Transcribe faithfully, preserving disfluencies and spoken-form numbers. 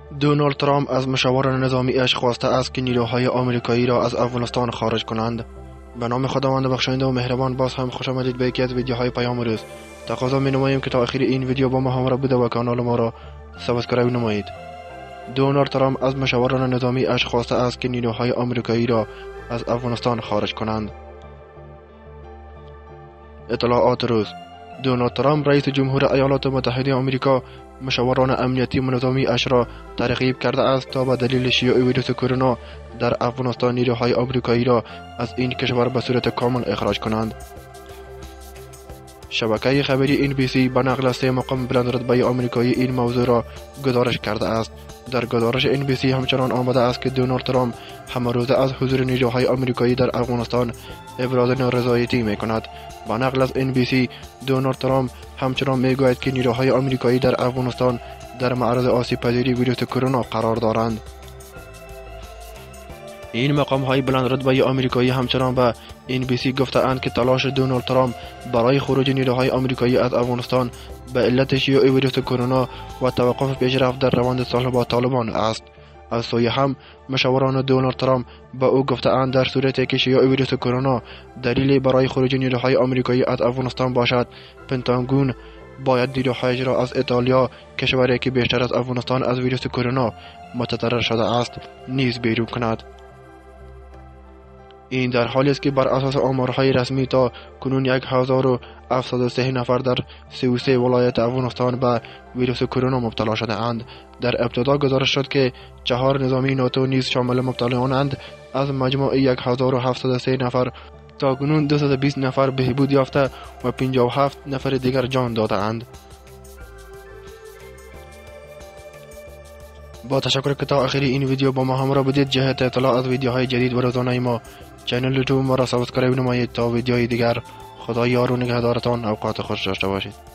دونالد ترامپ از مشاوران نظامی‌اش خواسته است که نیروهای آمریکایی را از افغانستان خارج کنند. به نام خداوند بخشاینده و مهربان، باز هم خوش آمدید به یکی از ویدیوهای پیام روز. تقاضا می‌نماییم که تا آخر این ویدیو با ما همراه بوده و کانال ما را سابسکرایب نمایید. دونالد ترامپ از مشاوران نظامی‌اش خواسته است که نیروهای آمریکایی را از افغانستان خارج کنند. اطلاعات روز: دونالد ترامپ رئیس جمهور ایالات متحده آمریکا مشاوران امنیتی و نظامی اش را ترغیب کرده است تا به دلیل شیوع ویروس کرونا در افغانستان نیروهای آمریکایی را از این کشور به صورت کامل اخراج کنند. شبکه خبری این بی سی به نقل از سه مقام بلند رتبه آمریکایی این موضوع را گزارش کرده است. در گزارش این بی سی همچنان آمده است که دونالد ترامپ همه روزه از حضور نیروهای آمریکایی در افغانستان ابراز نارضایتی می کند. با نقل از این بی سی، دونالد ترامپ همچنان می گوید که نیروهای آمریکایی در افغانستان در معرض آسیب پذیری ویروس کرونا قرار دارند. این مقام های بلند رتبه آمریکایی همچنان به این بی سی گفته اند که تلاش دونالد ترامپ برای خروج نیروهای آمریکایی از افغانستان به علت شیوع ویروس کرونا و توقف پیشرفت در روند صلح با طالبان است. از سوی هم مشاوران دونالد ترامپ به او گفته اند در صورتی که شیوع ویروس کرونا دلیلی برای خروج نیروهای آمریکایی از افغانستان باشد، پنتاگون باید نیروهایش را از ایتالیا، کشوری که بیشتر از افغانستان از ویروس کرونا متضرر شده است، نیز بیرون کند. این در حالی است که بر اساس آمارهای رسمی تا کنون یک هزار و هفتصد و سه نفر در سی و سه ولایت افغانستان به ویروس کرونا مبتلا شده اند. در ابتدا گزارش شد که چهار نظامی ناتو نیز شامل مبتلایانند. از مجموع یک هزار و هفتصد و سه نفر تا کنون دویست و بیست نفر بهبود یافته و پنجاه و هفت نفر دیگر جان داده اند. با تشکر که تا آخر این ویدیو با ما همراه بودید. جهت اطلاع از ویدیوهای جدید و روزانه ما چینل یوتیوب ما را سابسکرایب نمایید تا ویدیوهای دیگر. خدا یار و نگهدارتان. اوقات خوش داشته باشید.